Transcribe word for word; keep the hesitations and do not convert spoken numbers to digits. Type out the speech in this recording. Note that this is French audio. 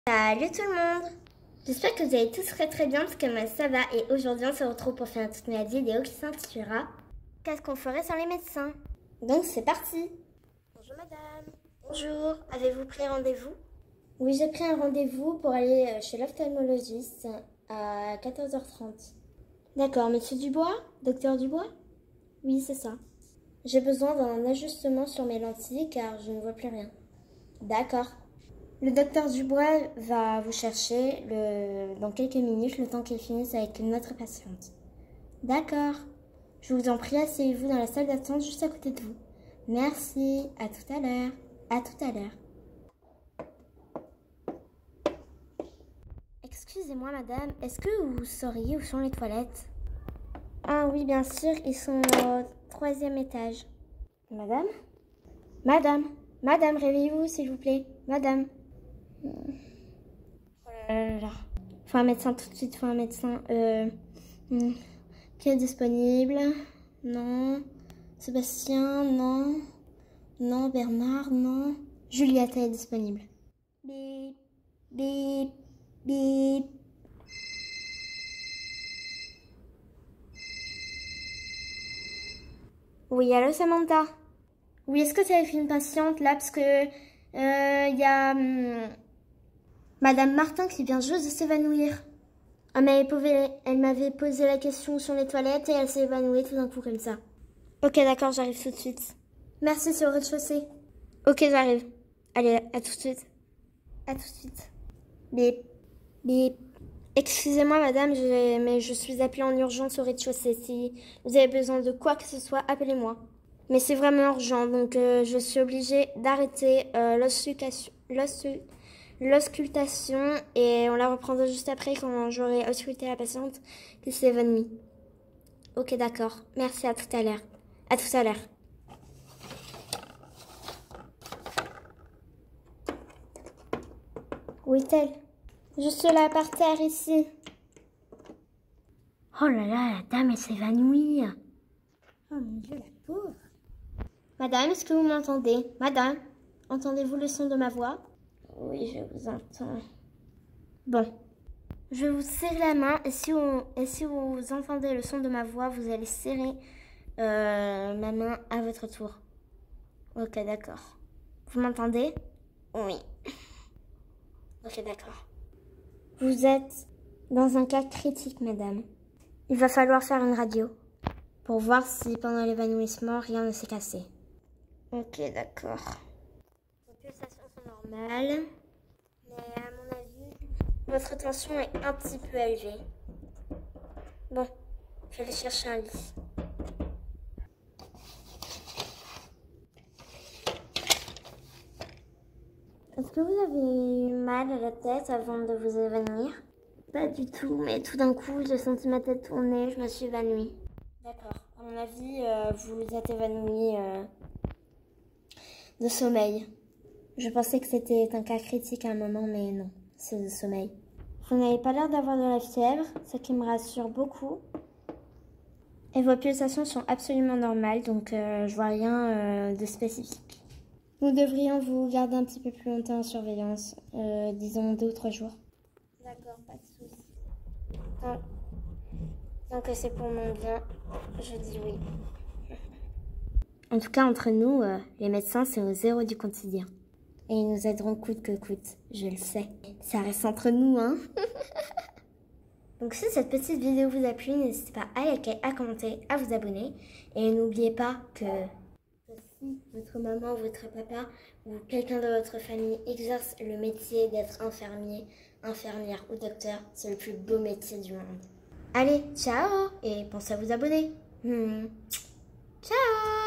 Salut tout le monde! J'espère que vous allez tous très très bien parce que moi ça va et aujourd'hui on se retrouve pour faire une toute nouvelle vidéo qui s'intitulera Qu'est-ce qu'on ferait sans les médecins? Donc c'est parti! Bonjour madame! Bonjour! Avez-vous pris rendez-vous? Oui, j'ai pris un rendez-vous pour aller chez l'ophtalmologiste à quatorze heures trente. D'accord, monsieur Dubois? Docteur Dubois? Oui, c'est ça. J'ai besoin d'un ajustement sur mes lentilles car je ne vois plus rien. D'accord. Le docteur Dubois va vous chercher le... dans quelques minutes, le temps qu'il finisse avec notre patiente. D'accord. Je vous en prie, asseyez-vous dans la salle d'attente juste à côté de vous. Merci. À tout à l'heure. À tout à l'heure. Excusez-moi, madame. Est-ce que vous sauriez où sont les toilettes? Ah oui, bien sûr. Ils sont au troisième étage. Madame? Madame? Madame, réveillez-vous, s'il vous plaît. Madame? Oh là là. Faut un médecin tout de suite, faut un médecin. Euh, qui est disponible? Non. Sébastien? Non. Non. Bernard? Non. Juliette est disponible. Bip, bip, bip. Oui, allô Samantha? Oui, est-ce que tu avais fait une patiente là? Parce que il euh, y a hum, Madame Martin qui vient juste de s'évanouir. Elle m'avait posé, elle m'avait posé la question sur les toilettes et elle s'est évanouie tout d'un coup comme ça. Ok, d'accord, j'arrive tout de suite. Merci, c'est au rez-de-chaussée. Ok, j'arrive. Allez, à tout de suite. À tout de suite. Bip, bip. Excusez-moi madame, je, mais je suis appelée en urgence au rez-de-chaussée. Si vous avez besoin de quoi que ce soit, appelez-moi. Mais c'est vraiment urgent, donc euh, je suis obligée d'arrêter euh, l'auscultation et on la reprendra juste après quand j'aurai ausculté la patiente qui s'est évanouie. Ok, d'accord. Merci, à tout à l'heure. À tout à l'heure. Où est-elle? Juste là, par terre, ici. Oh là là, la dame, elle s'évanouit. Oh mon Dieu, la pauvre. Madame, est-ce que vous m'entendez? Madame, entendez-vous le son de ma voix? Oui, je vous entends. Bon, je vais vous serrer la main et si vous, et si vous entendez le son de ma voix, vous allez serrer euh, ma main à votre tour. Ok, d'accord. Vous m'entendez? Oui. Ok, d'accord. Vous êtes dans un cas critique, madame. Il va falloir faire une radio pour voir si pendant l'évanouissement, rien ne s'est cassé. Ok, d'accord. Vos pulsations sont normales, mais à mon avis, votre tension est un petit peu élevée. Bon, je vais aller chercher un lit. Est-ce que vous avez mal à la tête avant de vous évanouir? Pas du tout, mais tout d'un coup, j'ai senti ma tête tourner, je me suis évanouie. D'accord. À mon avis, euh, vous vous êtes évanouie euh, de sommeil. Je pensais que c'était un cas critique à un moment, mais non, c'est de sommeil. Vous n'avez pas l'air d'avoir de la fièvre, ce qui me rassure beaucoup. Et vos pulsations sont absolument normales, donc euh, je vois rien euh, de spécifique. Nous devrions vous garder un petit peu plus longtemps en surveillance, euh, disons deux ou trois jours. D'accord, pas de soucis. Tant, tant que c'est pour mon bien, je dis oui. En tout cas, entre nous, euh, les médecins, c'est au zéro du quotidien. Et ils nous aideront coûte que coûte, je le sais. Ça reste entre nous, hein. Donc si cette petite vidéo vous a plu, n'hésitez pas à liker, à commenter, à vous abonner. Et n'oubliez pas que si votre maman, votre papa ou quelqu'un de votre famille exerce le métier d'être infirmier, infirmière ou docteur, c'est le plus beau métier du monde. Allez, ciao! Et pensez à vous abonner. Hmm. Ciao!